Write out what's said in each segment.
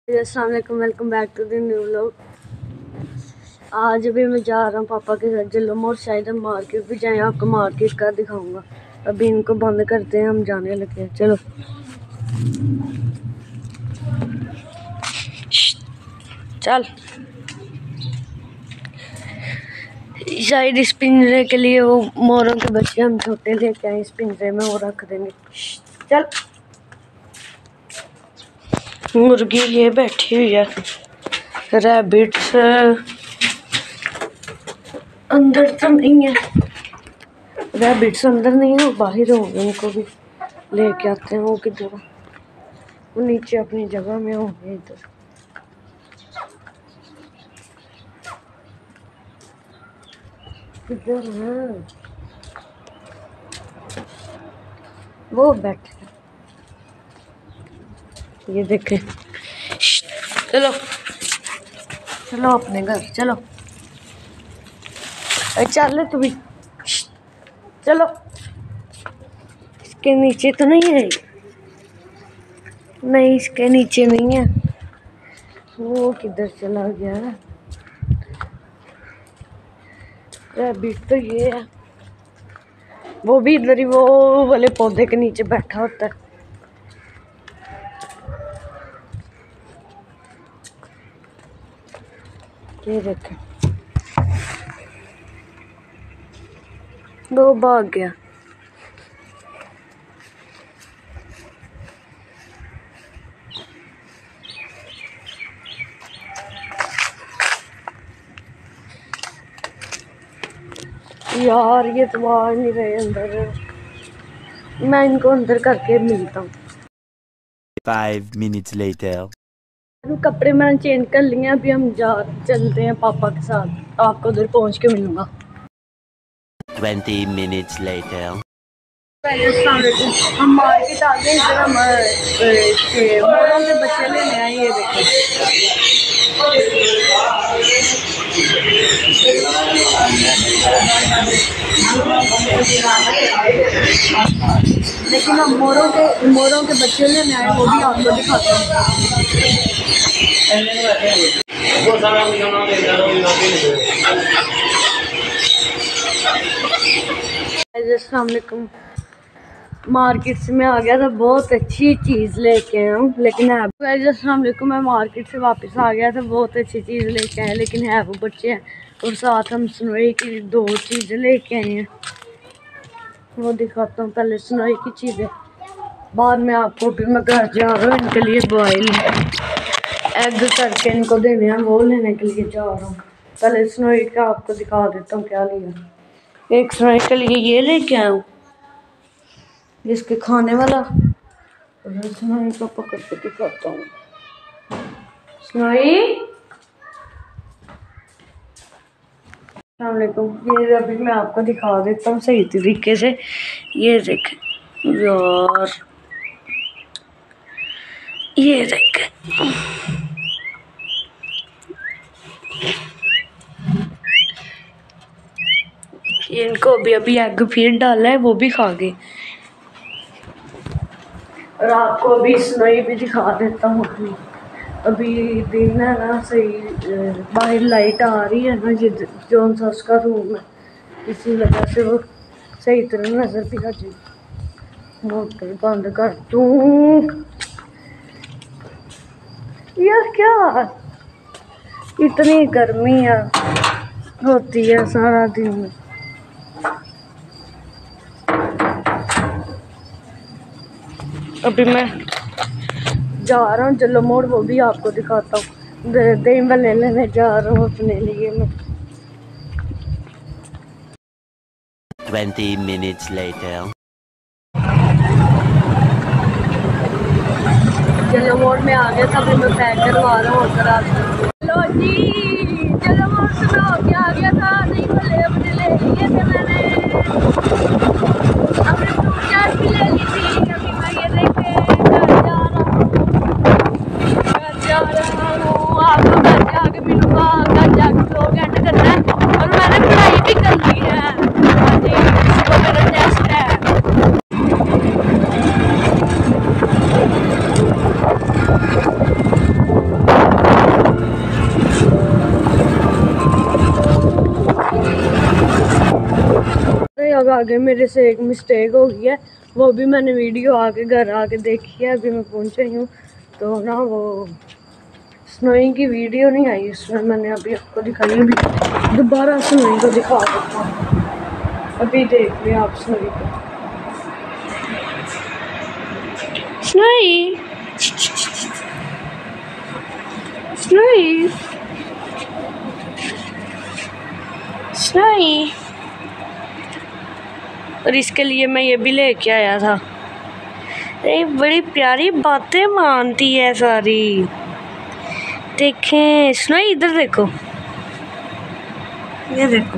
अस्सलाम वालेकुम, welcome back to the new vlog. आज अभी मैं जा रहा हूँ पापा के साथ जल्लम, और शायद हम मार्केट भी जाएँ, आपको मार्केट का दिखाऊंगा। अभी इनको बंद करते हैं, हम जाने लगे हैं। चलो चल। शायद इस पिंजरे के लिए वो मोरों के बच्चे हम छोटे लेके आए, इस पिंजरे में वो रख देंगे। चल। मुर्गी ये बैठी हुई है, रैबिट्स अंदर तो नहीं है, रैबिट्स अंदर नहीं है, वो बाहर होंगे, उनको भी लेके आते हैं। वो किधर है? वो नीचे अपनी जगह में होंगे। इधर किधर है? वो बैठे, ये देखे। चलो चलो अपने घर चलो। चल तू भी चलो। इसके नीचे तो नहीं है? नहीं, इसके नीचे नहीं है। वो किधर चला गया? रैबिट तो ये है, वो भी इधर ही वो वाले पौधे के नीचे बैठा होता है। ये देखे, वो भाग गया। यार ये तो आ नहीं रहे अंदर, मैं इनको अंदर करके मिलता हूँ। 5 minutes later. कपड़े मैंने चेंज कर लिए, अभी हम चलते हैं पापा के साथ, आपको उधर पहुँच के मिलूंगा। 20 minutes later. हम मार्केट आ गए, इधर हम मोरों के बच्चे लेने आए। ये लेकिन हम मोरों के बच्चे लेने आए, वो भी आपको दिखाते हैं। अस्सलाम वालेकुम। मार्केट से मैं आ गया था, बहुत अच्छी चीज़ लेके आया हूँ, लेकिन है। अस्सलाम वालेकुम, मैं मार्केट से वापस आ गया था, बहुत अच्छी चीज़ लेके आए, लेकिन है वो बच्चे हैं। और साथ हम सुनवाई की 2 चीज़ें लेके आए हैं, वो दिखाता हूँ। पहले सुनवाई की चीज़ें, बाद में आपको। फिर मैं घर जा रहा हूँ, इनके लिए बॉयल एग करके इनको देने हैं, वो लेने के लिए जा रहा हूँ। पहले सुनवाई का आपको दिखा देता हूँ क्या लिया। एक सुनवाई के लिए ये लेके आया हूँ, जिसके खाने वाला। सुनाई को पकड़ के दिखाता हूँ। सुनाई, अस्सलाम वालेकुम। ये अभी मैं आपको दिखा देता हूँ सही तरीके से। ये देखें यार, ये देखें, इनको अभी एग फिर डाला है, वो भी खा गए। और आपको अभी सुनाई भी दिखा देता हूँ अपनी। अभी दिन है ना, सही बाहर लाइट आ रही है ना, जो सा उसका रूम है, इसी वजह से वो सही तरह नजर भी आ जाएगी। मोटर बंद कर दूँ यार? क्या इतनी गर्मी है, होती है सारा दिन। अभी मैं जा रहा हूँ जल्लो मोड़, वो भी आपको दिखाता हूँ। दही भल्ले लेने जा रहा हूँ अपने लिए मैं। 20 minutes later. जल्लो मोड़ में आ गया था, अभी मैं पैक करवा रहा हूँ। अगर आप लो जी, जल्लो मोड़ से मैं होके आ गया था, दही भल्ले अपने ले लिए थे मैंने, अपने फ्रूट चाट भी ले ली थी। अभी मैं ये देखे घर जा रहा हूँ, आपको घर जाके मिलूंगा। घर जाके ब्लॉग एंड करना है, और मैंने पढ़ाई भी कर ली है। तो मेरा टेस्ट है। आगे मेरे से एक मिस्टेक हो गई है, वो भी मैंने वीडियो आके घर आके देखी है। अभी मैं पहुँच रही हूँ तो ना वो स्नोइंग की वीडियो नहीं आई इसमें, मैंने अभी आपको दिखाई। अभी दोबारा स्नोइंग को दिखा सकता हूँ। अभी देख लिया आप स्नोइंग को। Snowy snowy snowy. और इसके लिए मैं ये भी लेके आया था। ये बड़ी प्यारी बातें मानती है सारी। देखें स्नोई, इधर देखो, ये देखो।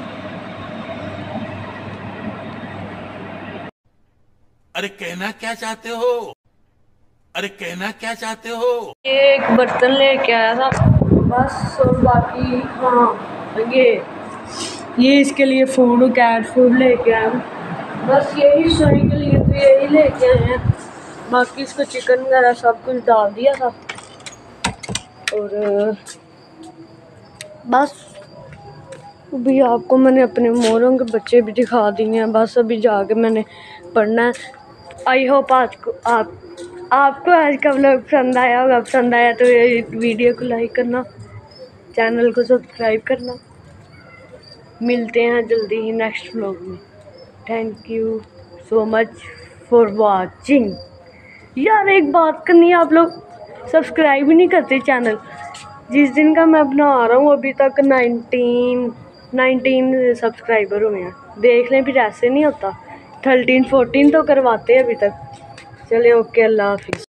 अरे कहना क्या चाहते हो? अरे कहना क्या चाहते हो? ये एक बर्तन लेके आया था बस, और बाकी हाँ ये इसके लिए फूड, कैट फूड लेके आया हूँ बस। यही सोने के लिए तो यही लेके आए हैं। बाकी इसको चिकन वगैरह सब कुछ डाल दिया था। और बस अभी आपको मैंने अपने मोरों के बच्चे भी दिखा दिए हैं। बस अभी जाके मैंने पढ़ना है। आई होप आपको आज का व्लॉग पसंद आया होगा। पसंद आया तो ये वीडियो को लाइक करना, चैनल को सब्सक्राइब करना। मिलते हैं जल्दी ही नेक्स्ट व्लॉग में। Thank you so much for watching. यार एक बात करनी है, आप लोग सब्सक्राइब ही नहीं करते चैनल। जिस दिन का मैं बना रहा हूँ अभी तक 19 सब्सक्राइबर हुए हैं। देख लें, फिर ऐसे नहीं होता। 13-14 तो करवाते हैं अभी तक। चलिए ओके, अल्लाह हाफिज़।